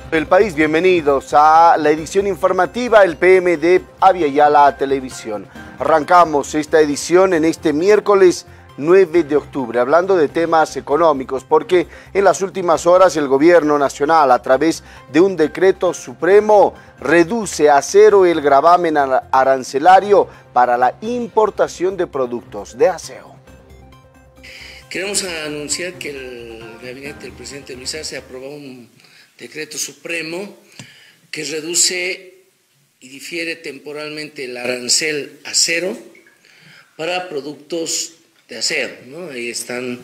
El país, bienvenidos a la edición informativa, el PM de Aviala Televisión. Arrancamos esta edición en este miércoles 9 de octubre, hablando de temas económicos, porque en las últimas horas el gobierno nacional, a través de un decreto supremo, reduce a cero el gravamen arancelario para la importación de productos de aseo. Queremos anunciar que el gabinete del presidente Luis Arce aprobó un decreto supremo que reduce y difiere temporalmente el arancel a cero para productos de aseo, ¿no? Ahí están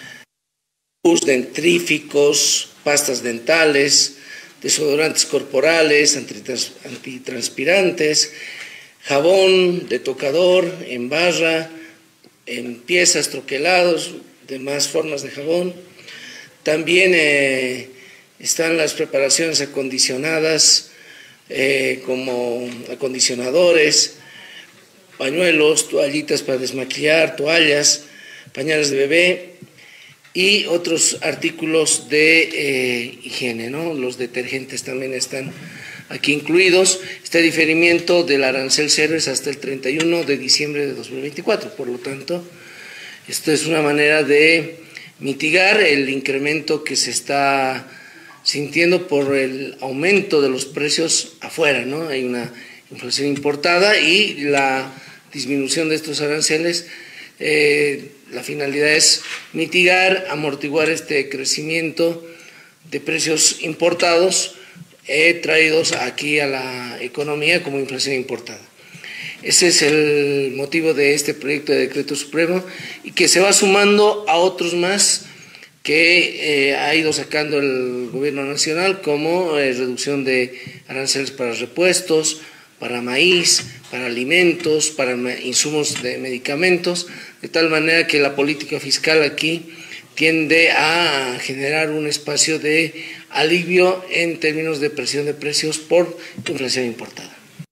dentríficos, pastas dentales, desodorantes corporales, antitranspirantes, jabón de tocador en barra, en piezas, troquelados, demás formas de jabón. También están las preparaciones acondicionadas como acondicionadores, pañuelos, toallitas para desmaquillar, toallas, pañales de bebé y otros artículos de higiene, ¿no? Los detergentes también están aquí incluidos. Este diferimiento del arancel cero es hasta el 31 de diciembre de 2024, por lo tanto, esto es una manera de mitigar el incremento que se está sintiendo por el aumento de los precios afuera, ¿no? Hay una inflación importada y la disminución de estos aranceles, la finalidad es mitigar, amortiguar este crecimiento de precios importados traídos aquí a la economía como inflación importada. Ese es el motivo de este proyecto de decreto supremo y que se va sumando a otros más que ha ido sacando el gobierno nacional, como reducción de aranceles para repuestos, para maíz, para alimentos, para insumos de medicamentos, de tal manera que la política fiscal aquí tiende a generar un espacio de alivio en términos de presión de precios por inflación importada.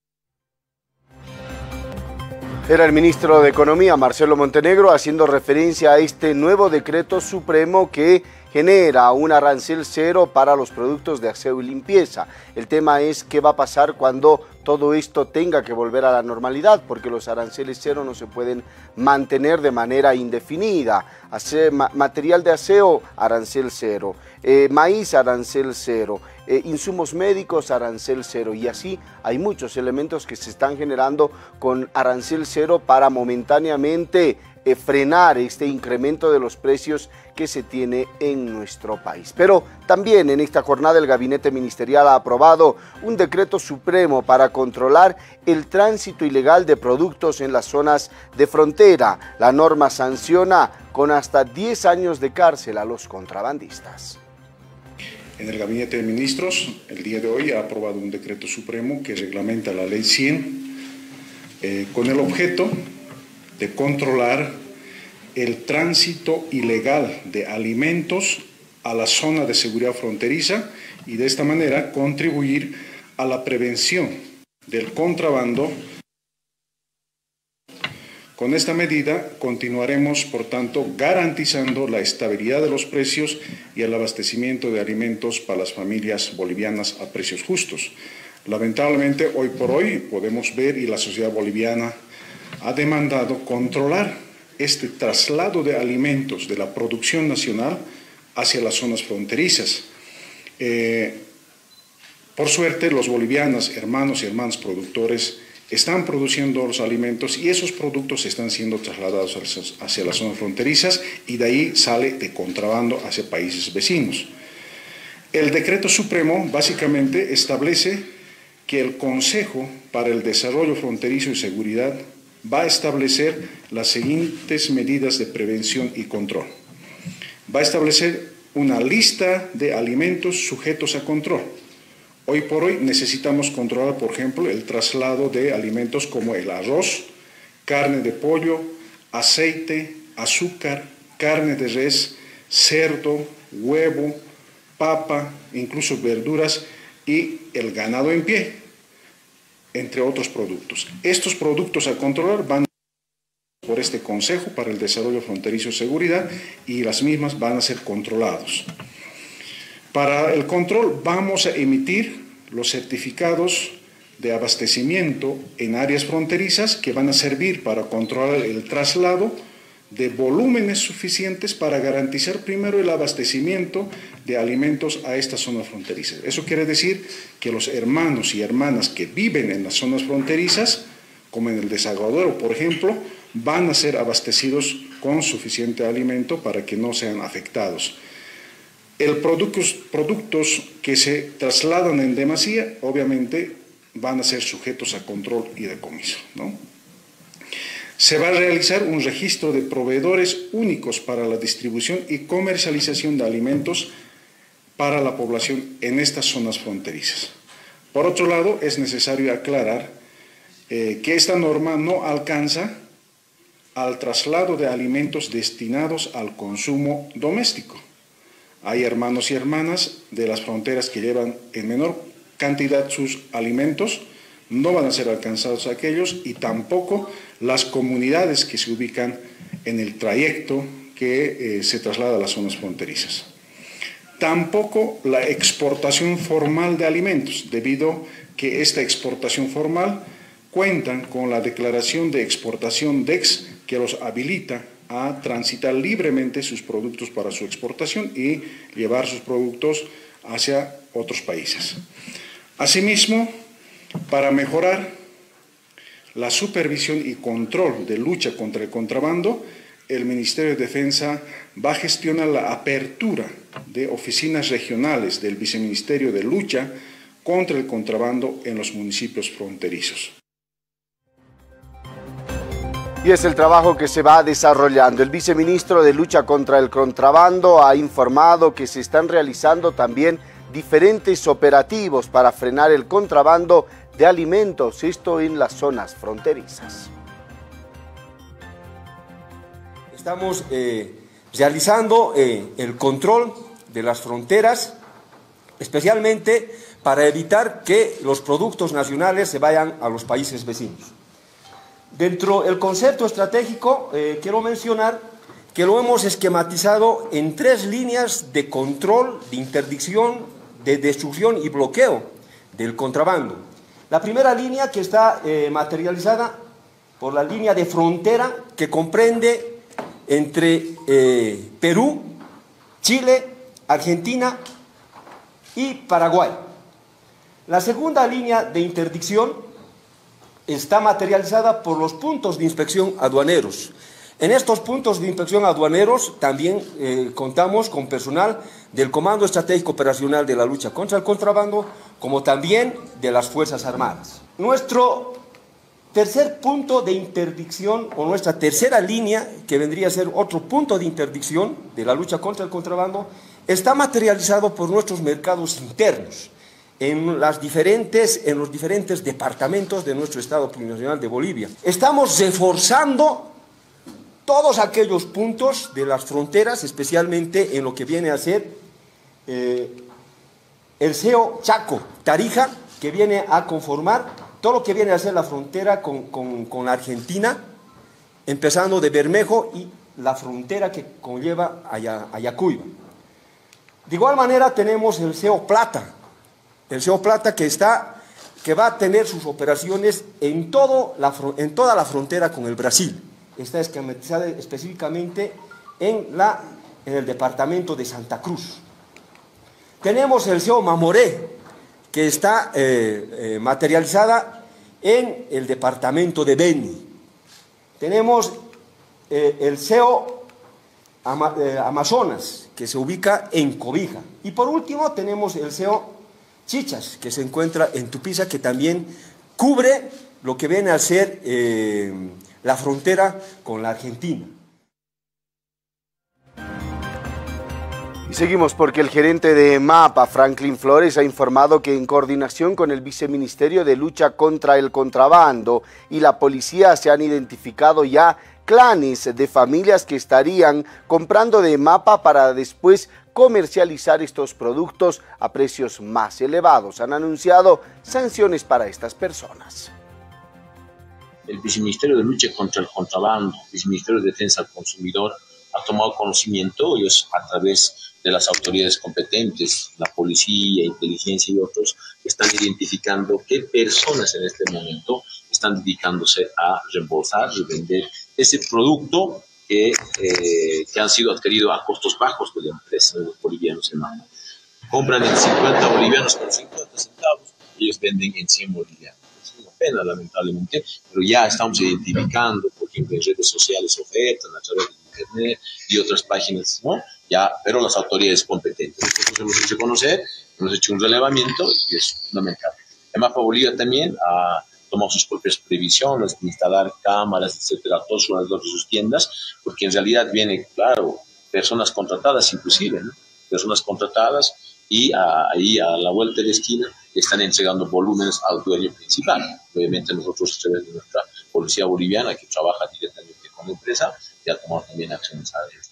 Era el ministro de Economía, Marcelo Montenegro, haciendo referencia a este nuevo decreto supremo que genera un arancel cero para los productos de aseo y limpieza. El tema es qué va a pasar cuando todo esto tenga que volver a la normalidad, porque los aranceles cero no se pueden mantener de manera indefinida. Material de aseo, arancel cero. Maíz, arancel cero. Insumos médicos, arancel cero. Y así hay muchos elementos que se están generando con arancel cero para momentáneamente frenar este incremento de los precios que se tiene en nuestro país. Pero también en esta jornada el gabinete ministerial ha aprobado un decreto supremo para controlar el tránsito ilegal de productos en las zonas de frontera. La norma sanciona con hasta 10 años de cárcel a los contrabandistas. En el Gabinete de Ministros, el día de hoy ha aprobado un decreto supremo que reglamenta la Ley 100 con el objeto de controlar el tránsito ilegal de alimentos a la zona de seguridad fronteriza y de esta manera contribuir a la prevención del contrabando. Con esta medida continuaremos, por tanto, garantizando la estabilidad de los precios y el abastecimiento de alimentos para las familias bolivianas a precios justos. Lamentablemente, hoy por hoy podemos ver, y la sociedad boliviana ha demandado controlar este traslado de alimentos de la producción nacional hacia las zonas fronterizas. Por suerte, los bolivianos, hermanos y hermanas productores, están produciendo los alimentos y esos productos están siendo trasladados hacia las zonas fronterizas y de ahí sale de contrabando hacia países vecinos. El decreto supremo básicamente establece que el Consejo para el Desarrollo Fronterizo y Seguridad va a establecer las siguientes medidas de prevención y control. Va a establecer una lista de alimentos sujetos a control. Hoy por hoy necesitamos controlar, por ejemplo, el traslado de alimentos como el arroz, carne de pollo, aceite, azúcar, carne de res, cerdo, huevo, papa, incluso verduras y el ganado en pie, entre otros productos. Estos productos a controlar van por este Consejo para el Desarrollo Fronterizo y Seguridad y las mismas van a ser controlados. Para el control vamos a emitir los certificados de abastecimiento en áreas fronterizas que van a servir para controlar el traslado de volúmenes suficientes para garantizar primero el abastecimiento de alimentos a estas zonas fronterizas. Eso quiere decir que los hermanos y hermanas que viven en las zonas fronterizas, como en el desaguadero, por ejemplo, van a ser abastecidos con suficiente alimento para que no sean afectados. Productos que se trasladan en demasía, obviamente, van a ser sujetos a control y decomiso, ¿no? Se va a realizar un registro de proveedores únicos para la distribución y comercialización de alimentos para la población en estas zonas fronterizas. Por otro lado, es necesario aclarar que esta norma no alcanza al traslado de alimentos destinados al consumo doméstico. Hay hermanos y hermanas de las fronteras que llevan en menor cantidad sus alimentos, no van a ser alcanzados aquellos, y tampoco las comunidades que se ubican en el trayecto que se traslada a las zonas fronterizas. Tampoco la exportación formal de alimentos, debido que esta exportación formal cuentan con la declaración de exportación DEX que los habilita a transitar libremente sus productos para su exportación y llevar sus productos hacia otros países. Asimismo, para mejorar la supervisión y control de lucha contra el contrabando, el Ministerio de Defensa va a gestionar la apertura de oficinas regionales del Viceministerio de Lucha contra el Contrabando en los municipios fronterizos. Y es el trabajo que se va desarrollando. El viceministro de Lucha contra el Contrabando ha informado que se están realizando también diferentes operativos para frenar el contrabando de alimentos, esto en las zonas fronterizas. Estamos realizando el control de las fronteras, especialmente para evitar que los productos nacionales se vayan a los países vecinos. Dentro del concepto estratégico, quiero mencionar que lo hemos esquematizado en 3 líneas de control, de interdicción, de destrucción y bloqueo del contrabando. La primera línea, que está materializada por la línea de frontera que comprende entre Perú, Chile, Argentina y Paraguay. La segunda línea de interdicción está materializada por los puntos de inspección aduaneros. En estos puntos de inspección aduaneros también contamos con personal del Comando Estratégico Operacional de la Lucha contra el Contrabando, como también de las Fuerzas Armadas. Nuestro tercer punto de interdicción, o nuestra tercera línea, que vendría a ser otro punto de interdicción de la lucha contra el contrabando, está materializado por nuestros mercados internos, en los diferentes departamentos de nuestro Estado Plurinacional de Bolivia. Estamos reforzando todos aquellos puntos de las fronteras, especialmente en lo que viene a ser el CEO Chaco-Tarija, que viene a conformar todo lo que viene a ser la frontera con la Argentina, empezando de Bermejo y la frontera que conlleva a Yacuiba. De igual manera tenemos el CEO Plata, que va a tener sus operaciones en toda la frontera con el Brasil. Está esquematizada específicamente en el departamento de Santa Cruz. Tenemos el CEO Mamoré, que está materializada en el departamento de Beni. Tenemos el CEO Amazonas, que se ubica en Cobija. Y por último tenemos el CEO Chichas, que se encuentra en Tupiza, que también cubre lo que viene a ser la frontera con la Argentina. Y seguimos porque el gerente de MAPA, Franklin Flores, ha informado que en coordinación con el Viceministerio de Lucha contra el Contrabando y la policía se han identificado ya clanes de familias que estarían comprando de MAPA para después comercializar estos productos a precios más elevados. Han anunciado sanciones para estas personas. El Viceministerio de Lucha contra el Contrabando, Viceministerio de Defensa al Consumidor, ha tomado conocimiento, ellos a través de las autoridades competentes, la policía, inteligencia y otros, están identificando qué personas en este momento están dedicándose a reembolsar y vender ese producto que han sido adquiridos a costos bajos de la empresa de los bolivianos en mano. Compran en 50 bolivianos por 50 centavos, ellos venden en 100 bolivianos. Es una pena, lamentablemente, pero ya estamos identificando, por ejemplo, en redes sociales ofertas, a través de internet y otras páginas, ¿no? Ya, pero las autoridades competentes. Nosotros hemos hecho conocer, hemos hecho un relevamiento y es fundamental. El Mapa Bolivia también ha tomado sus propias previsiones, de instalar cámaras, etcétera, todos alrededor de sus tiendas, porque en realidad vienen, claro, personas contratadas inclusive, ¿no? Personas contratadas y ahí a la vuelta de la esquina están entregando volúmenes al dueño principal. Obviamente nosotros, a través de nuestra policía boliviana, que trabaja directamente con la empresa, ya tomamos también acciones a ellos.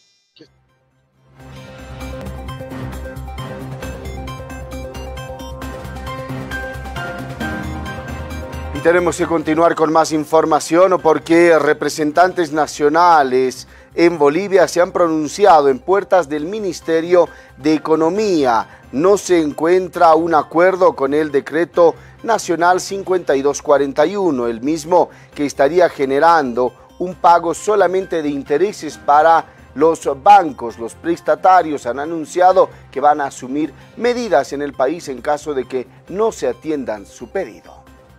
Y tenemos que continuar con más información porque representantes nacionales en Bolivia se han pronunciado en puertas del Ministerio de Economía. No se encuentra un acuerdo con el decreto nacional 5241, el mismo que estaría generando un pago solamente de intereses para los bancos. Los prestatarios han anunciado que van a asumir medidas en el país en caso de que no se atiendan su pedido.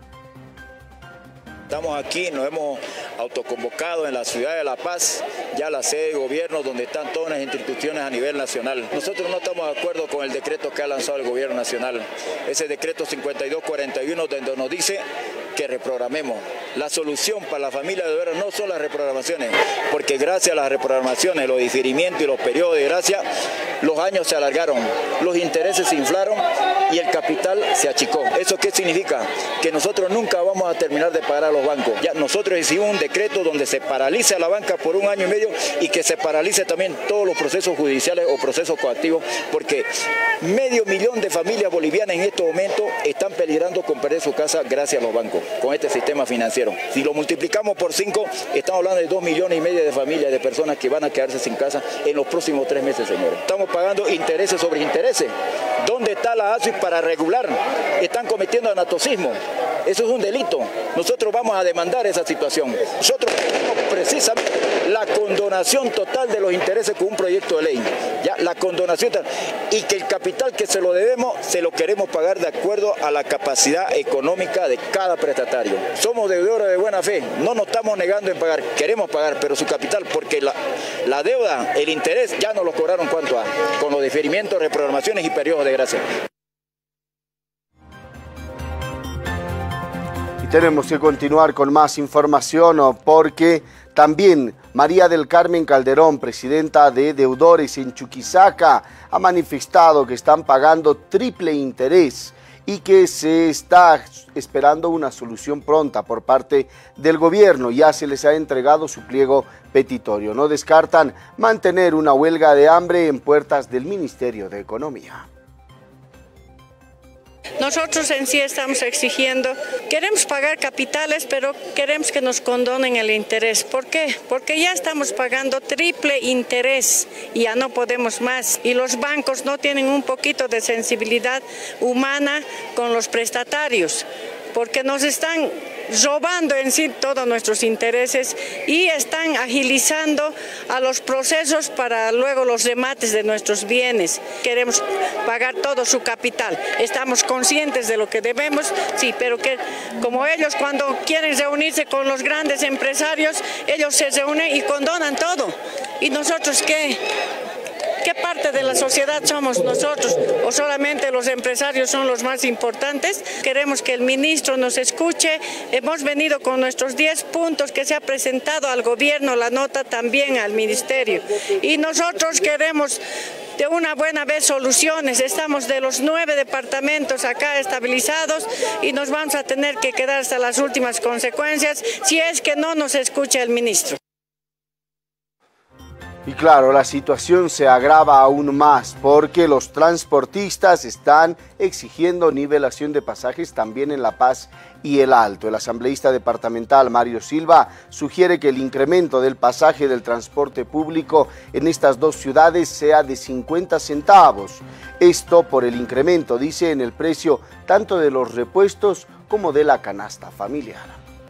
Estamos aquí, nos hemos autoconvocado en la ciudad de La Paz, ya la sede de gobierno donde están todas las instituciones a nivel nacional. Nosotros no estamos de acuerdo con el decreto que ha lanzado el gobierno nacional, ese decreto 5241 donde nos dice que reprogramemos. La solución para la familia de Olivera no son las reprogramaciones, porque gracias a las reprogramaciones, los diferimientos y los periodos de gracia, los años se alargaron, los intereses se inflaron y el capital se achicó. ¿Eso qué significa? Que nosotros nunca vamos a terminar de pagar a los bancos. Ya nosotros hicimos un decreto donde se paralice a la banca por 1 año y medio y que se paralice también todos los procesos judiciales o procesos coactivos, porque 500.000 de familias bolivianas en estos momentos están peligrando con perder su casa gracias a los bancos, con este sistema financiero. Si lo multiplicamos por 5, estamos hablando de 2,5 millones de familias, de personas que van a quedarse sin casa en los próximos 3 meses, señores. Estamos pagando intereses sobre intereses. ¿Dónde está la ASUI para regular? Están cometiendo anatocismo. Eso es un delito. Nosotros vamos a demandar esa situación. Nosotros queremos precisamente la condonación total de los intereses con un proyecto de ley. Ya, la condonación total. Y que el capital que se lo debemos, se lo queremos pagar de acuerdo a la capacidad económica de cada prestatario. Somos deudores de buena fe. No nos estamos negando en pagar. Queremos pagar, pero su capital, porque la deuda, el interés, ya nos lo cobraron cuánto con los diferimientos, reprogramaciones y periodos de gracia. Tenemos que continuar con más información porque también María del Carmen Calderón, presidenta de Deudores en Chuquisaca, ha manifestado que están pagando triple interés y que se está esperando una solución pronta por parte del gobierno. Ya se les ha entregado su pliego petitorio. No descartan mantener una huelga de hambre en puertas del Ministerio de Economía. Nosotros en sí estamos exigiendo, queremos pagar capitales, pero queremos que nos condonen el interés. ¿Por qué? Porque ya estamos pagando triple interés y ya no podemos más. Y los bancos no tienen un poquito de sensibilidad humana con los prestatarios, porque nos están robando en sí todos nuestros intereses y están agilizando a los procesos para luego los remates de nuestros bienes. Queremos pagar todo su capital. Estamos conscientes de lo que debemos, sí, pero que como ellos cuando quieren reunirse con los grandes empresarios, ellos se reúnen y condonan todo. ¿Y nosotros qué? ¿Qué parte de la sociedad somos nosotros? ¿O solamente los empresarios son los más importantes? Queremos que el ministro nos escuche. Hemos venido con nuestros 10 puntos que se ha presentado al gobierno, la nota también al ministerio. Y nosotros queremos de una buena vez soluciones. Estamos de los 9 departamentos acá estabilizados y nos vamos a tener que quedar hasta las últimas consecuencias si es que no nos escucha el ministro. Y claro, la situación se agrava aún más porque los transportistas están exigiendo nivelación de pasajes también en La Paz y El Alto. El asambleísta departamental Mario Silva sugiere que el incremento del pasaje del transporte público en estas dos ciudades sea de 50 centavos. Esto por el incremento, dice, en el precio tanto de los repuestos como de la canasta familiar.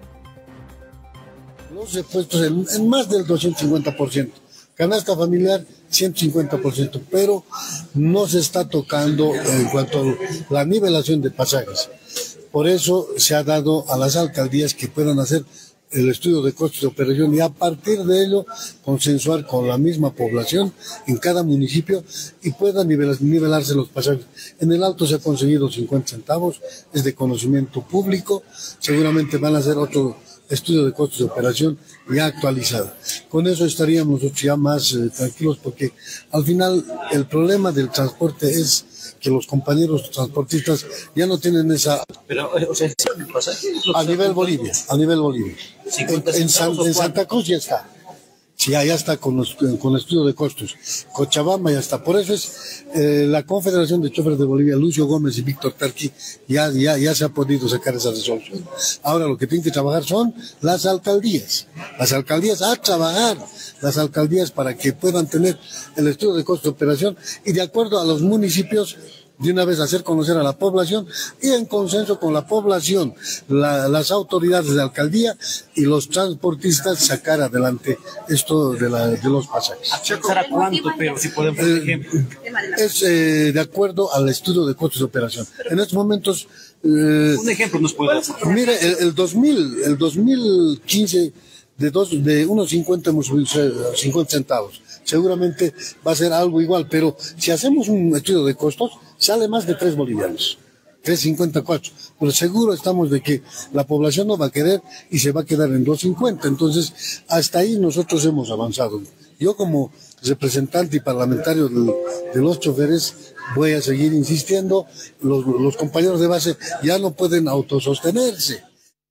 Los repuestos en más del 250%. Canasta familiar, 150%, pero no se está tocando en cuanto a la nivelación de pasajes. Por eso se ha dado a las alcaldías que puedan hacer el estudio de costos de operación y a partir de ello consensuar con la misma población en cada municipio y puedan nivelarse los pasajes. En El Alto se ha conseguido 50 centavos, es de conocimiento público, seguramente van a hacer otro estudio de costos de operación ya actualizado. Con eso estaríamos nosotros ya más tranquilos porque al final el problema del transporte es que los compañeros transportistas ya no tienen esa... Pero, o sea, a nivel Bolivia. En Santa Cruz ya está. Sí, ya está con estudio de costos. Cochabamba ya está. Por eso es la Confederación de Choferes de Bolivia, Lucio Gómez y Víctor Tarqui, ya se ha podido sacar esa resolución. Ahora lo que tienen que trabajar son las alcaldías. Las alcaldías a trabajar. Las alcaldías para que puedan tener el estudio de costos de operación y de acuerdo a los municipios de una vez hacer conocer a la población y en consenso con la población, las autoridades de alcaldía y los transportistas sacar adelante esto de los pasajes. ¿Será cuánto, pero si podemos dar ejemplo? Es de acuerdo al estudio de costos de operación. En estos momentos... un ejemplo nos puede dar. Mire, el 2015 de unos 50 hemos subido 50 centavos. Seguramente va a ser algo igual, pero si hacemos un estudio de costos, sale más de 3 bolivianos, 3.54. Pero seguro estamos de que la población no va a querer y se va a quedar en 2.50. Entonces, hasta ahí nosotros hemos avanzado. Yo como representante y parlamentario de los choferes voy a seguir insistiendo. Los compañeros de base ya no pueden autosostenerse.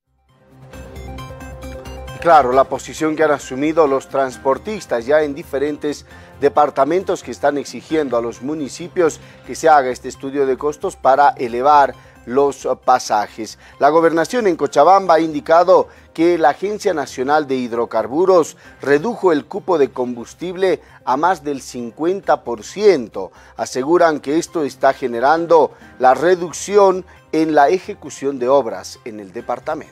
Claro, la posición que han asumido los transportistas ya en diferentes departamentos que están exigiendo a los municipios que se haga este estudio de costos para elevar los pasajes. La gobernación en Cochabamba ha indicado que la Agencia Nacional de Hidrocarburos redujo el cupo de combustible a más del 50%. Aseguran que esto está generando la reducción en la ejecución de obras en el departamento.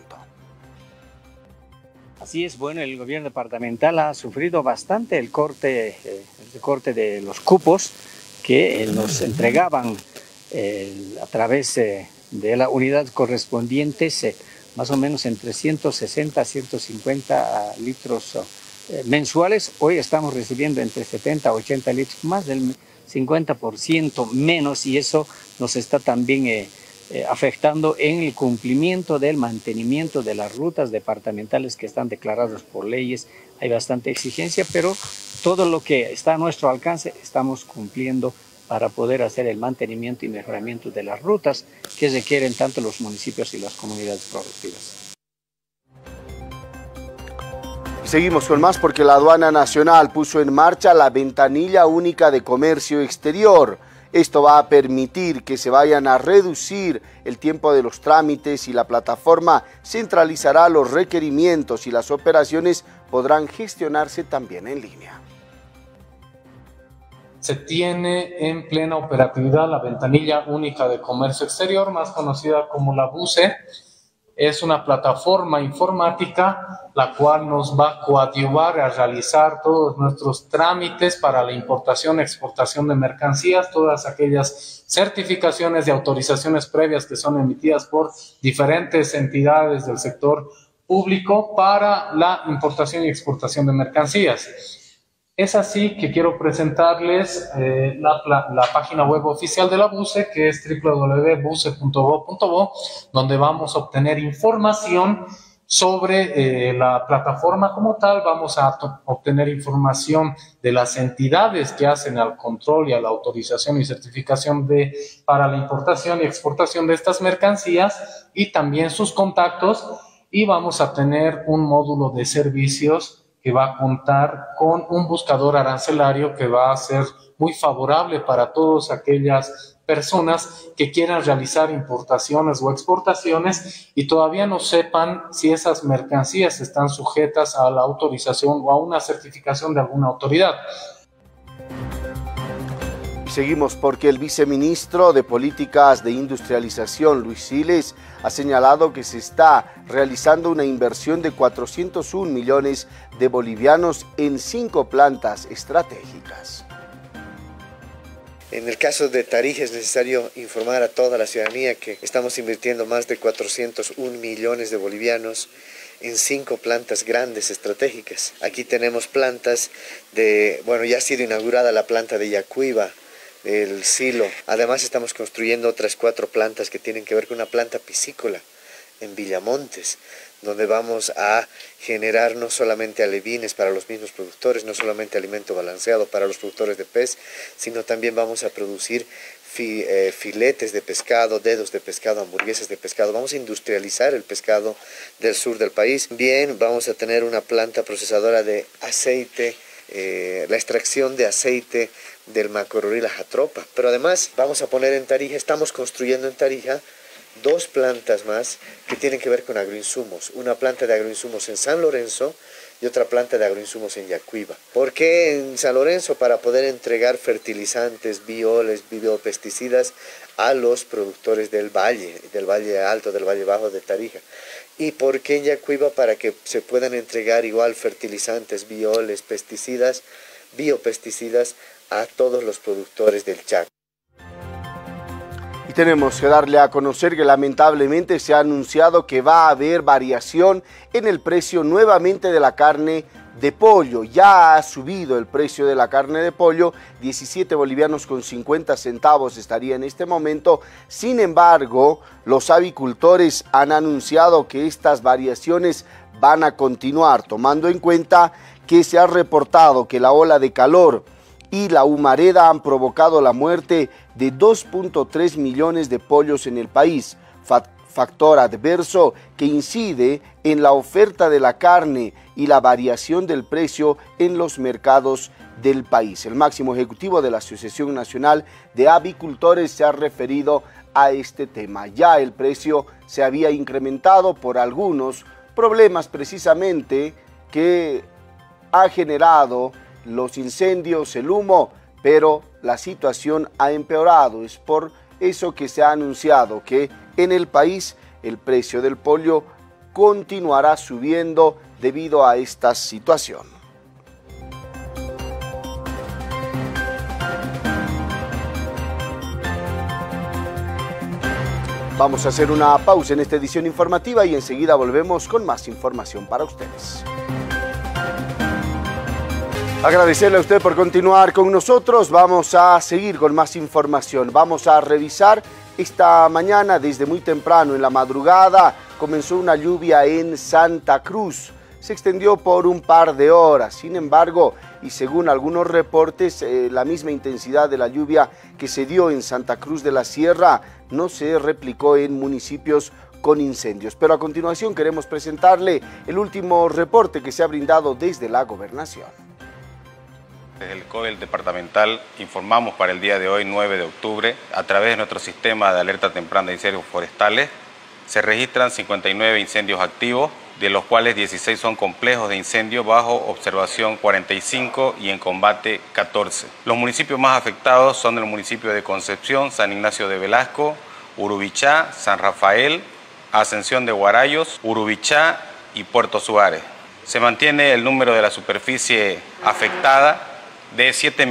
Así es, bueno, el gobierno departamental ha sufrido bastante el corte de los cupos que nos entregaban a través de la unidad correspondientes, más o menos entre 160 a 150 litros mensuales. Hoy estamos recibiendo entre 70 a 80 litros, más del 50% menos, y eso nos está también afectando en el cumplimiento del mantenimiento de las rutas departamentales que están declaradas por leyes. Hay bastante exigencia, pero todo lo que está a nuestro alcance estamos cumpliendo para poder hacer el mantenimiento y mejoramiento de las rutas que requieren tanto los municipios y las comunidades productivas. Seguimos con más porque la Aduana Nacional puso en marcha la ventanilla única de comercio exterior. Esto va a permitir que se vayan a reducir el tiempo de los trámites y la plataforma centralizará los requerimientos y las operaciones podrán gestionarse también en línea. Se tiene en plena operatividad la ventanilla única de comercio exterior, más conocida como la BUCE. Es una plataforma informática la cual nos va a coadyuvar a realizar todos nuestros trámites para la importación y exportación de mercancías, todas aquellas certificaciones y autorizaciones previas que son emitidas por diferentes entidades del sector público para la importación y exportación de mercancías. Es así que quiero presentarles la página web oficial de la BUCE, que es www.buce.go.bo, donde vamos a obtener información sobre la plataforma como tal. Vamos a obtener información de las entidades que hacen al control y a la autorización y certificación para la importación y exportación de estas mercancías y también sus contactos, y vamos a tener un módulo de servicios que va a contar con un buscador arancelario que va a ser muy favorable para todas aquellas personas que quieran realizar importaciones o exportaciones y todavía no sepan si esas mercancías están sujetas a la autorización o a una certificación de alguna autoridad. Seguimos porque el viceministro de Políticas de Industrialización, Luis Siles, ha señalado que se está realizando una inversión de 401 millones de bolivianos en 5 plantas estratégicas. En el caso de Tarija es necesario informar a toda la ciudadanía que estamos invirtiendo más de 401 millones de bolivianos en 5 plantas grandes estratégicas. Aquí tenemos plantas de, ya ha sido inaugurada la planta de Yacuiba, el silo. Además estamos construyendo otras 4 plantas que tienen que ver con una planta piscícola en Villamontes, donde vamos a generar no solamente alevines para los mismos productores, no solamente alimento balanceado para los productores de pez, sino también vamos a producir filetes de pescado, dedos de pescado, hamburguesas de pescado. Vamos a industrializar el pescado del sur del país. Bien, vamos a tener una planta procesadora de aceite, la extracción de aceite del Macororila Jatropa. Pero además vamos a poner en Tarija, estamos construyendo en Tarija 2 plantas más que tienen que ver con agroinsumos. Una planta de agroinsumos en San Lorenzo y otra planta de agroinsumos en Yacuiba. ¿Por qué en San Lorenzo? Para poder entregar fertilizantes, bioles, biopesticidas a los productores del Valle Alto, del Valle Bajo de Tarija. ¿Y por qué en Yacuiba? Para que se puedan entregar igual fertilizantes, bioles, pesticidas, biopesticidas a todos los productores del Chaco. Y tenemos que darle a conocer que lamentablemente se ha anunciado que va a haber variación en el precio nuevamente de la carne de pollo. Ya ha subido el precio de la carne de pollo, 17 bolivianos con 50 centavos estaría en este momento. Sin embargo, los avicultores han anunciado que estas variaciones van a continuar, tomando en cuenta que se ha reportado que la ola de calor y la humareda han provocado la muerte de 2.3 millones de pollos en el país, factor adverso que incide en la oferta de la carne y la variación del precio en los mercados del país. El máximo ejecutivo de la Asociación Nacional de Avicultores se ha referido a este tema. Ya el precio se había incrementado por algunos problemas precisamente que ha generado los incendios, el humo, pero la situación ha empeorado. Es por eso que se ha anunciado que en el país el precio del pollo continuará subiendo debido a esta situación. Vamos a hacer una pausa en esta edición informativa y enseguida volvemos con más información para ustedes. Agradecerle a usted por continuar con nosotros. Vamos a seguir con más información. Vamos a revisar esta mañana, desde muy temprano, en la madrugada, comenzó una lluvia en Santa Cruz. Se extendió por un par de horas. Sin embargo, y según algunos reportes, la misma intensidad de la lluvia que se dio en Santa Cruz de la Sierra no se replicó en municipios con incendios. Pero a continuación queremos presentarle el último reporte que se ha brindado desde la gobernación. Desde el COEL departamental informamos para el día de hoy, 9 de octubre, a través de nuestro sistema de alerta temprana de incendios forestales, se registran 59 incendios activos, de los cuales 16 son complejos de incendio, bajo observación 45 y en combate 14. Los municipios más afectados son el municipio de Concepción, San Ignacio de Velasco, Urubichá, San Rafael, Ascensión de Guarayos, Urubichá y Puerto Suárez. Se mantiene el número de la superficie afectada de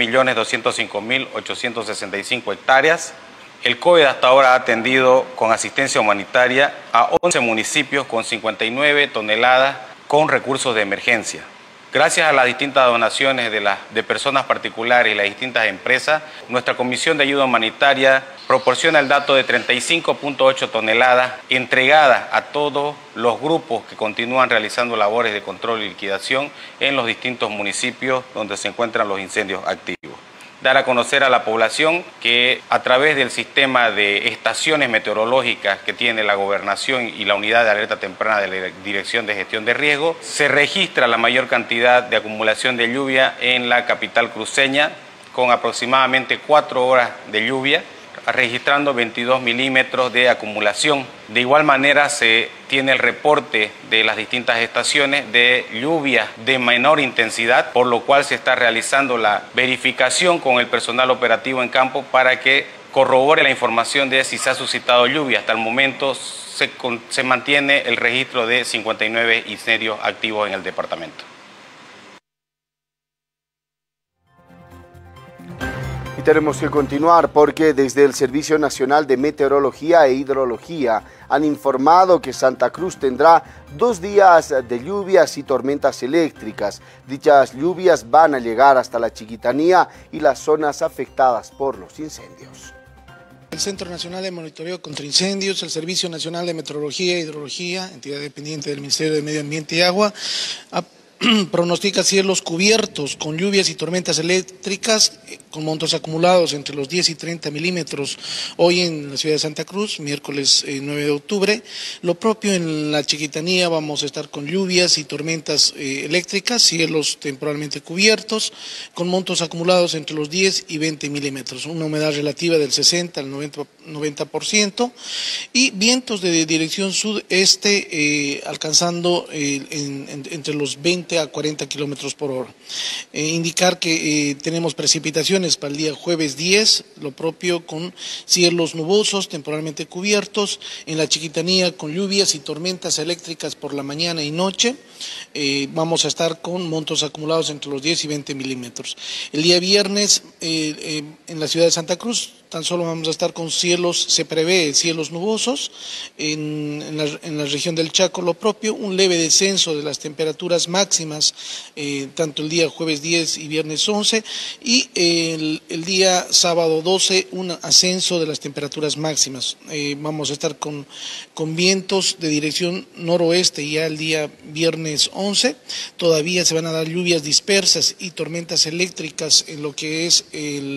7.205.865 hectáreas. El COED hasta ahora ha atendido con asistencia humanitaria a 11 municipios con 59 toneladas con recursos de emergencia. Gracias a las distintas donaciones de personas particulares y las distintas empresas, nuestra Comisión de Ayuda Humanitaria proporciona el dato de 35.8 toneladas entregadas a todos los grupos que continúan realizando labores de control y liquidación en los distintos municipios donde se encuentran los incendios activos. dar a conocer a la población que a través del sistema de estaciones meteorológicas que tiene la Gobernación y la Unidad de Alerta Temprana de la Dirección de Gestión de Riesgo, se registra la mayor cantidad de acumulación de lluvia en la capital cruceña, con aproximadamente 4 horas de lluvia, registrando 22 milímetros de acumulación. De igual manera se tiene el reporte de las distintas estaciones de lluvia de menor intensidad, por lo cual se está realizando la verificación con el personal operativo en campo para que corrobore la información de si se ha suscitado lluvia. Hasta el momento se mantiene el registro de 59 incendios activos en el departamento. Y tenemos que continuar porque desde el Servicio Nacional de Meteorología e Hidrología han informado que Santa Cruz tendrá 2 días de lluvias y tormentas eléctricas. Dichas lluvias van a llegar hasta la Chiquitanía y las zonas afectadas por los incendios. El Centro Nacional de Monitoreo contra Incendios, el Servicio Nacional de Meteorología e Hidrología, entidad dependiente del Ministerio de Medio Ambiente y Agua, pronostica cielos cubiertos con lluvias y tormentas eléctricas con montos acumulados entre los 10 y 30 milímetros hoy en la ciudad de Santa Cruz, miércoles 9 de octubre. Lo propio en la Chiquitanía, vamos a estar con lluvias y tormentas eléctricas, cielos temporalmente cubiertos con montos acumulados entre los 10 y 20 milímetros, una humedad relativa del 60 al 90% y vientos de dirección sudeste alcanzando entre los 20 a 40 kilómetros por hora. Indicar que tenemos precipitaciones para el día jueves 10, lo propio con cielos nubosos, temporalmente cubiertos, en la Chiquitanía con lluvias y tormentas eléctricas por la mañana y noche. Vamos a estar con montos acumulados entre los 10 y 20 milímetros. El día viernes en la ciudad de Santa Cruz tan solo vamos a estar con cielos, se prevé cielos nubosos, en la región del Chaco lo propio, un leve descenso de las temperaturas máximas, tanto el día jueves 10 y viernes 11, y el día sábado 12 un ascenso de las temperaturas máximas. Vamos a estar con vientos de dirección noroeste ya el día viernes 11, todavía se van a dar lluvias dispersas y tormentas eléctricas en lo que es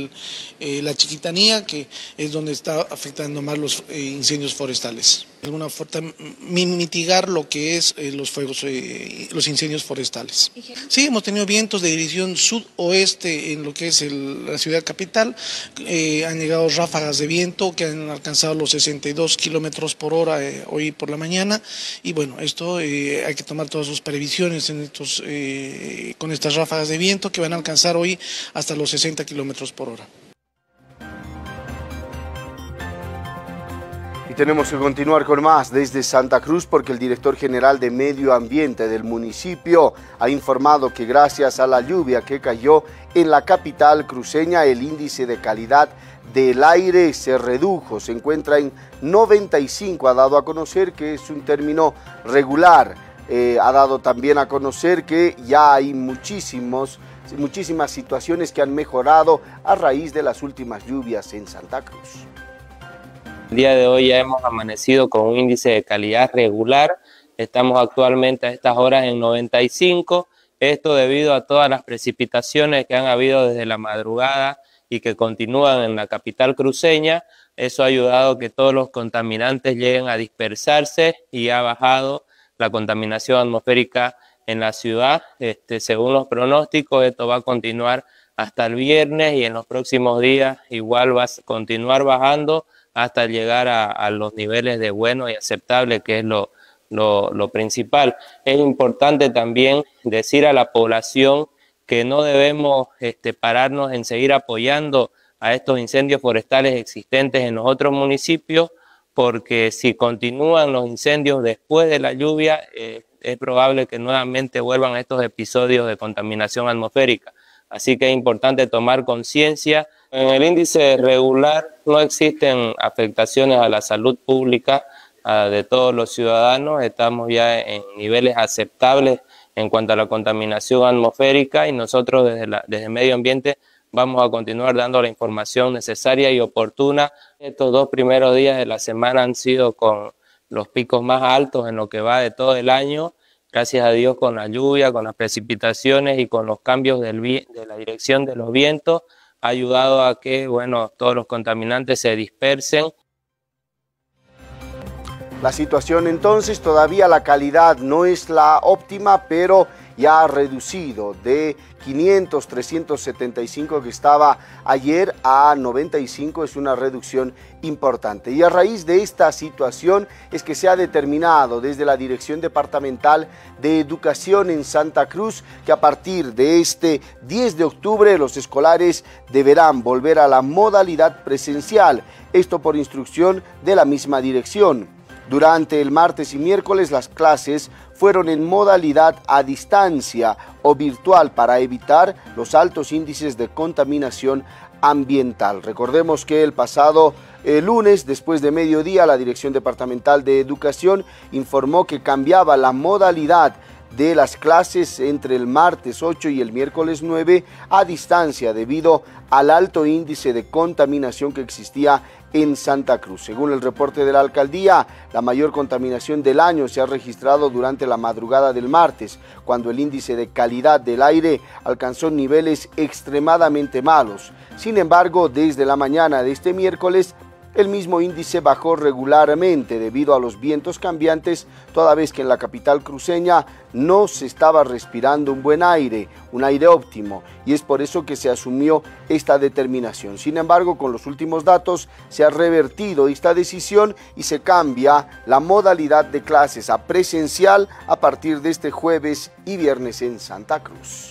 la Chiquitanía, que es donde está afectando más los incendios forestales. De alguna forma mitigar lo que es los fuegos, los incendios forestales. Sí, hemos tenido vientos de dirección sudoeste en lo que es la ciudad capital. Han llegado ráfagas de viento que han alcanzado los 62 kilómetros por hora hoy por la mañana. Y bueno, esto hay que tomar todas sus previsiones con estas ráfagas de viento que van a alcanzar hoy hasta los 60 kilómetros por hora. Tenemos que continuar con más desde Santa Cruz porque el director general de Medio Ambiente del municipio ha informado que gracias a la lluvia que cayó en la capital cruceña el índice de calidad del aire se redujo, se encuentra en 95, ha dado a conocer que es un término regular, ha dado también a conocer que ya hay muchísimas situaciones que han mejorado a raíz de las últimas lluvias en Santa Cruz. El día de hoy ya hemos amanecido con un índice de calidad regular, estamos actualmente a estas horas en 95, esto debido a todas las precipitaciones que han habido desde la madrugada y que continúan en la capital cruceña. Eso ha ayudado a que todos los contaminantes lleguen a dispersarse y ha bajado la contaminación atmosférica en la ciudad. Según los pronósticos, esto va a continuar hasta el viernes y en los próximos días igual va a continuar bajando hasta llegar a los niveles de bueno y aceptable, que es lo principal. Es importante también decir a la población que no debemos pararnos en seguir apoyando a estos incendios forestales existentes en los otros municipios, porque si continúan los incendios después de la lluvia, es probable que nuevamente vuelvan estos episodios de contaminación atmosférica. Así que es importante tomar conciencia. En el índice regular no existen afectaciones a la salud pública de todos los ciudadanos. Estamos ya en niveles aceptables en cuanto a la contaminación atmosférica y nosotros desde Medio Ambiente vamos a continuar dando la información necesaria y oportuna. Estos 2 primeros días de la semana han sido con los picos más altos en lo que va de todo el año. Gracias a Dios, con la lluvia, con las precipitaciones y con los cambios de la dirección de los vientos, ha ayudado a que, bueno, todos los contaminantes se dispersen. La situación entonces, todavía la calidad no es la óptima, pero ya ha reducido de 500, 375 que estaba ayer a 95, es una reducción importante. Y a raíz de esta situación es que se ha determinado desde la Dirección Departamental de Educación en Santa Cruz que a partir de este 10 de octubre los escolares deberán volver a la modalidad presencial, esto por instrucción de la misma dirección. Durante el martes y miércoles las clases fueron en modalidad a distancia o virtual para evitar los altos índices de contaminación ambiental. Recordemos que el pasado lunes, después de mediodía, la Dirección Departamental de Educación informó que cambiaba la modalidad de las clases entre el martes 8 y el miércoles 9 a distancia debido al alto índice de contaminación que existía en Santa Cruz. Según el reporte de la alcaldía, la mayor contaminación del año se ha registrado durante la madrugada del martes, cuando el índice de calidad del aire alcanzó niveles extremadamente malos. Sin embargo, desde la mañana de este miércoles, el mismo índice bajó regularmente debido a los vientos cambiantes, toda vez que en la capital cruceña no se estaba respirando un buen aire, un aire óptimo, y es por eso que se asumió esta determinación. Sin embargo, con los últimos datos se ha revertido esta decisión y se cambia la modalidad de clases a presencial a partir de este jueves y viernes en Santa Cruz.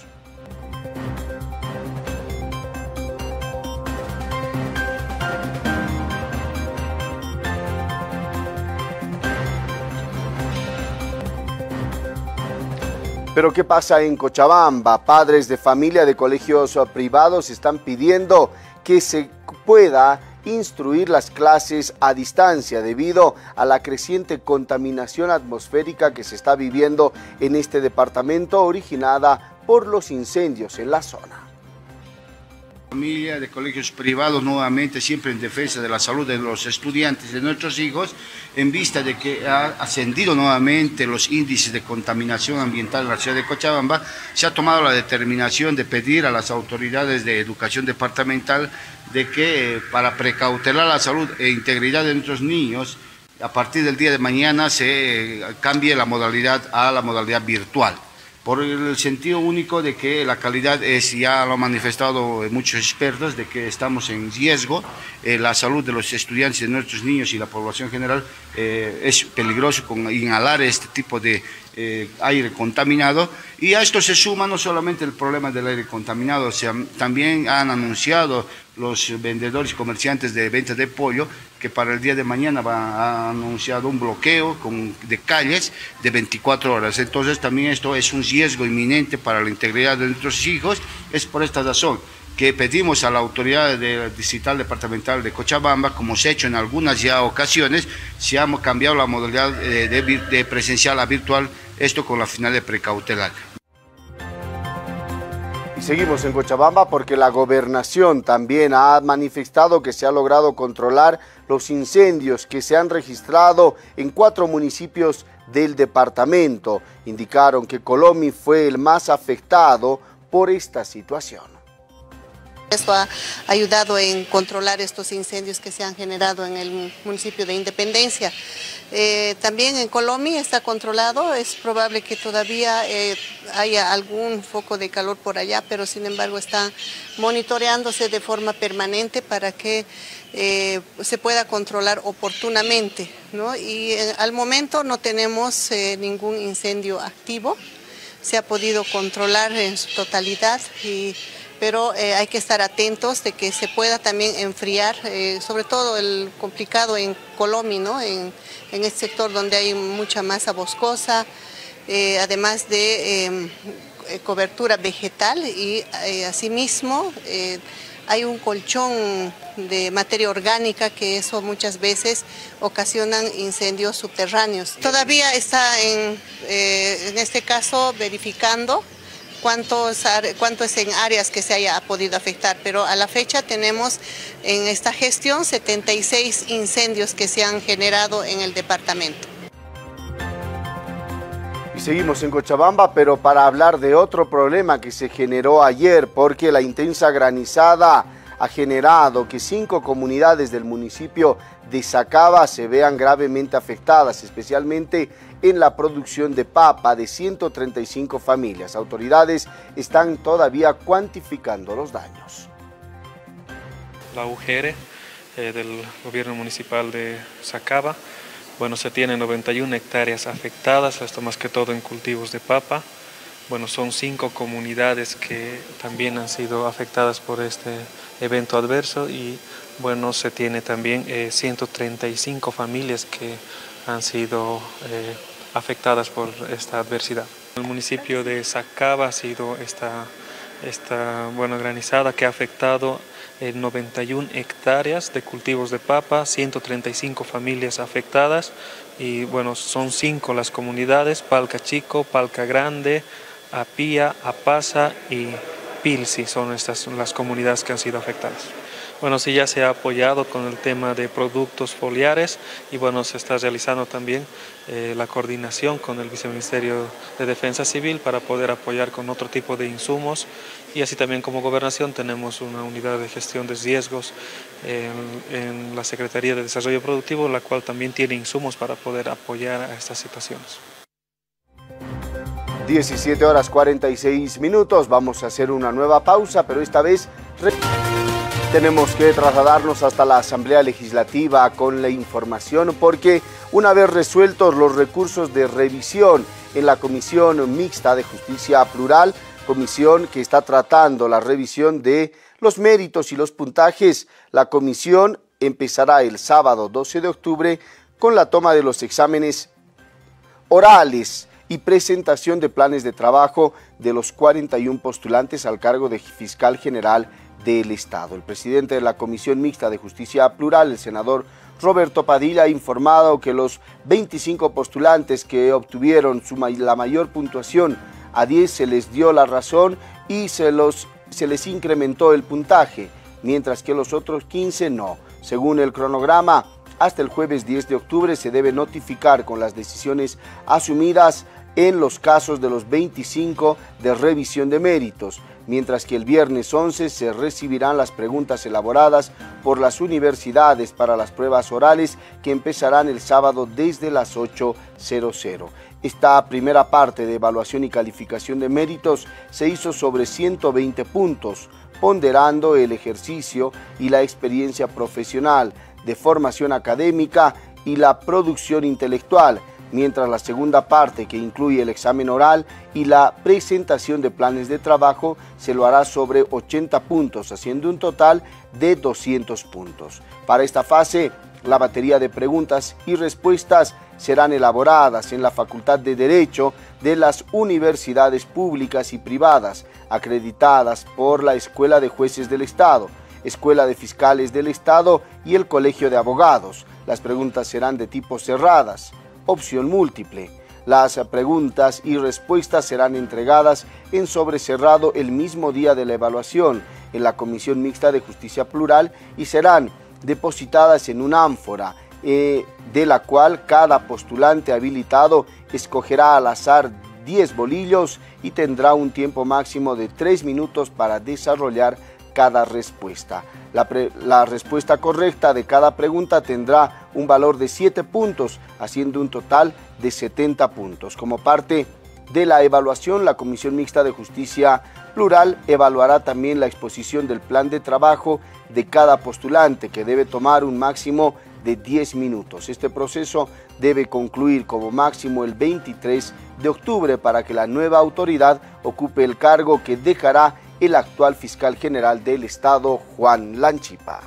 Pero ¿qué pasa en Cochabamba? Padres de familia de colegios privados están pidiendo que se pueda instruir las clases a distancia debido a la creciente contaminación atmosférica que se está viviendo en este departamento originada por los incendios en la zona. Familia de colegios privados nuevamente siempre en defensa de la salud de los estudiantes, de nuestros hijos, en vista de que ha ascendido nuevamente los índices de contaminación ambiental en la ciudad de Cochabamba, se ha tomado la determinación de pedir a las autoridades de educación departamental de que para precautelar la salud e integridad de nuestros niños, a partir del día de mañana se cambie la modalidad a la modalidad virtual. Por el sentido único de que la calidad es, ya lo han manifestado muchos expertos, de que estamos en riesgo, la salud de los estudiantes, de nuestros niños y la población general es peligroso con inhalar este tipo de aire contaminado, y a esto se suma no solamente el problema del aire contaminado, también han anunciado los vendedores y comerciantes de venta de pollo que para el día de mañana han anunciado un bloqueo de calles de 24 horas. Entonces también esto es un riesgo inminente para la integridad de nuestros hijos. Es por esta razón que pedimos a la autoridad distrital departamental de Cochabamba, como se ha hecho en algunas ya ocasiones, se ha cambiado la modalidad de presencial a virtual, esto con la finalidad de precautelar. Y seguimos en Cochabamba porque la gobernación también ha manifestado que se ha logrado controlar los incendios que se han registrado en 4 municipios del departamento. Indicaron que Colomi fue el más afectado por esta situación. Esto ha ayudado en controlar estos incendios que se han generado en el municipio de Independencia. También en Colomi está controlado, es probable que todavía haya algún foco de calor por allá, pero sin embargo está monitoreándose de forma permanente para que se pueda controlar oportunamente, ¿no? Y al momento no tenemos ningún incendio activo, se ha podido controlar en su totalidad, pero hay que estar atentos de que se pueda también enfriar, sobre todo el complicado en Colomi, ¿no? En este sector donde hay mucha masa boscosa, además de cobertura vegetal y asimismo hay un colchón de materia orgánica que eso muchas veces ocasionan incendios subterráneos. Todavía está en este caso verificando cuánto es en áreas que se haya podido afectar, pero a la fecha tenemos en esta gestión 76 incendios que se han generado en el departamento. seguimos en Cochabamba, pero para hablar de otro problema que se generó ayer, porque la intensa granizada ha generado que 5 comunidades del municipio de Sacaba se vean gravemente afectadas, especialmente en la producción de papa de 135 familias. Autoridades están todavía cuantificando los daños. La UGR del gobierno municipal de Sacaba, bueno, se tienen 91 hectáreas afectadas, esto más que todo en cultivos de papa. Bueno, son 5 comunidades que también han sido afectadas por este evento adverso y bueno, se tiene también 135 familias que han sido afectadas por esta adversidad. El municipio de Sacaba ha sido esta granizada que ha afectado 91 hectáreas de cultivos de papa, 135 familias afectadas y bueno, son 5 las comunidades: Palca Chico, Palca Grande, Apía, Apasa y Pilsi, son estas las comunidades que han sido afectadas. Bueno, sí, ya se ha apoyado con el tema de productos foliares y bueno, se está realizando también la coordinación con el Viceministerio de Defensa Civil para poder apoyar con otro tipo de insumos y así también como gobernación tenemos una unidad de gestión de riesgos en la Secretaría de Desarrollo Productivo, la cual también tiene insumos para poder apoyar a estas situaciones. 17:46, vamos a hacer una nueva pausa, pero esta vez tenemos que trasladarnos hasta la Asamblea Legislativa con la información porque una vez resueltos los recursos de revisión en la Comisión Mixta de Justicia Plural, comisión que está tratando la revisión de los méritos y los puntajes, la comisión empezará el sábado 12 de octubre con la toma de los exámenes orales y presentación de planes de trabajo de los 41 postulantes al cargo de fiscal general del Estado. El presidente de la Comisión Mixta de Justicia Plural, el senador Roberto Padilla, ha informado que los 25 postulantes que obtuvieron la mayor puntuación, a 10 se les dio la razón y se les incrementó el puntaje, mientras que los otros 15 no. Según el cronograma, hasta el jueves 10 de octubre se debe notificar con las decisiones asumidas en los casos de los 25 de revisión de méritos, mientras que el viernes 11 se recibirán las preguntas elaboradas por las universidades para las pruebas orales que empezarán el sábado desde las 8:00. Esta primera parte de evaluación y calificación de méritos se hizo sobre 120 puntos, ponderando el ejercicio y la experiencia profesional, de formación académica y la producción intelectual, mientras la segunda parte, que incluye el examen oral y la presentación de planes de trabajo, se lo hará sobre 80 puntos, haciendo un total de 200 puntos. Para esta fase, la batería de preguntas y respuestas serán elaboradas en la Facultad de Derecho de las universidades públicas y privadas, acreditadas por la Escuela de Jueces del Estado, Escuela de Fiscales del Estado y el Colegio de Abogados. Las preguntas serán de tipo cerradas, opción múltiple. Las preguntas y respuestas serán entregadas en sobre cerrado el mismo día de la evaluación en la Comisión Mixta de Justicia Plural y serán depositadas en una ánfora de la cual cada postulante habilitado escogerá al azar 10 bolillos y tendrá un tiempo máximo de 3 minutos para desarrollar cada respuesta. La respuesta correcta de cada pregunta tendrá un valor de 7 puntos, haciendo un total de 70 puntos. Como parte de la evaluación, la Comisión Mixta de Justicia Plural evaluará también la exposición del plan de trabajo de cada postulante, que debe tomar un máximo de 10 minutos. Este proceso debe concluir como máximo el 23 de octubre para que la nueva autoridad ocupe el cargo que dejará el actual fiscal general del Estado, Juan Lanchipa.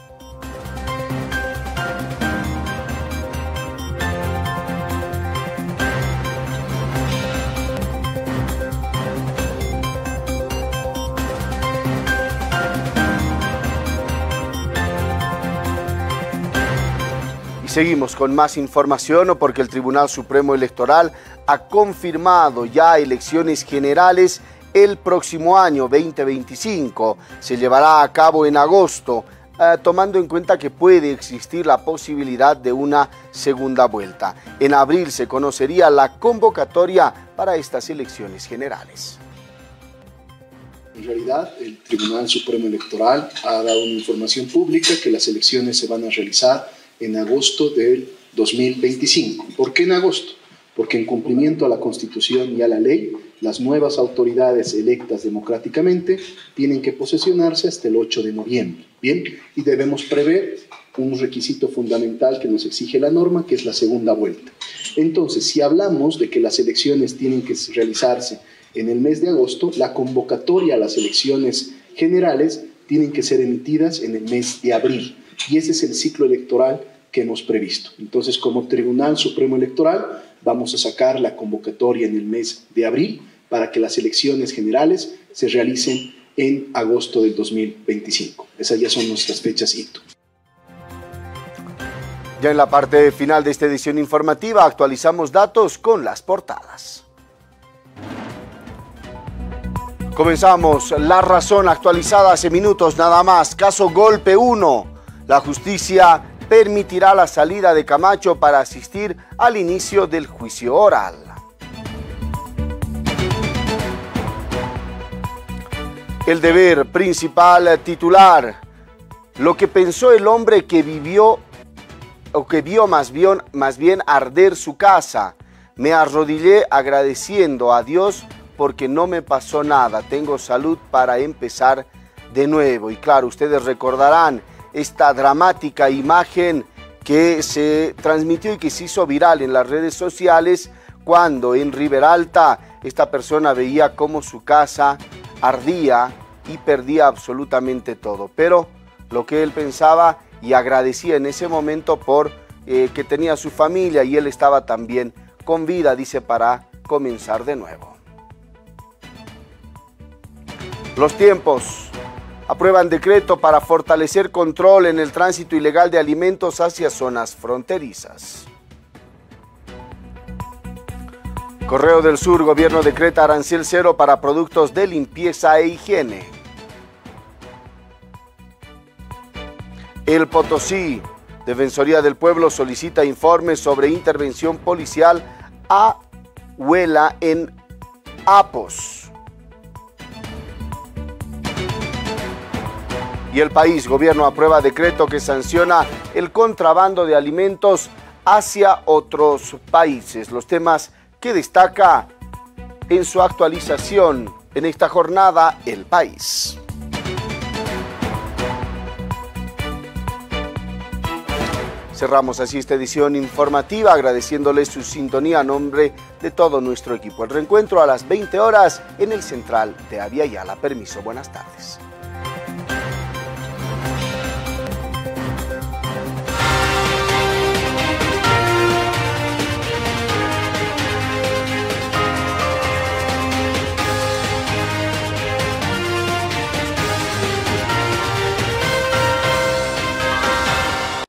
Y seguimos con más información porque el Tribunal Supremo Electoral ha confirmado ya elecciones generales el próximo año 2025. Se llevará a cabo en agosto, tomando en cuenta que puede existir la posibilidad de una segunda vuelta. En abril se conocería la convocatoria para estas elecciones generales. En realidad, el Tribunal Supremo Electoral ha dado una información pública que las elecciones se van a realizar en agosto del 2025. ¿Por qué en agosto? Porque en cumplimiento a la Constitución y a la ley, las nuevas autoridades electas democráticamente tienen que posesionarse hasta el 8 de noviembre. Bien, y debemos prever un requisito fundamental que nos exige la norma, que es la segunda vuelta. Entonces, si hablamos de que las elecciones tienen que realizarse en el mes de agosto, la convocatoria a las elecciones generales tienen que ser emitidas en el mes de abril. Y ese es el ciclo electoral que hemos previsto. Entonces, como Tribunal Supremo Electoral, vamos a sacar la convocatoria en el mes de abril para que las elecciones generales se realicen en agosto del 2025. Esas ya son nuestras fechas hito. Ya en la parte final de esta edición informativa actualizamos datos con las portadas. Comenzamos La Razón, actualizada hace minutos nada más. Caso Golpe 1. La justicia permitirá la salida de Camacho para asistir al inicio del juicio oral. El Deber, principal titular. Lo que pensó el hombre que vivió, o que vio más bien arder su casa. Me arrodillé agradeciendo a Dios porque no me pasó nada. Tengo salud para empezar de nuevo. Y claro, ustedes recordarán esta dramática imagen que se transmitió y que se hizo viral en las redes sociales cuando en Riberalta esta persona veía cómo su casa ardía y perdía absolutamente todo. Pero lo que él pensaba y agradecía en ese momento por que tenía su familia y él estaba también con vida, dice, para comenzar de nuevo. Los tiempos. Aprueban decreto para fortalecer control en el tránsito ilegal de alimentos hacia zonas fronterizas. Correo del Sur, gobierno decreta arancel cero para productos de limpieza e higiene. El Potosí, Defensoría del Pueblo solicita informes sobre intervención policial a Huela en Apos. Y El País, gobierno aprueba decreto que sanciona el contrabando de alimentos hacia otros países. Los temas que destaca en su actualización en esta jornada El País. Cerramos así esta edición informativa, agradeciéndoles su sintonía a nombre de todo nuestro equipo. El reencuentro a las 20 horas en el Central de Abya Yala. Permiso, buenas tardes.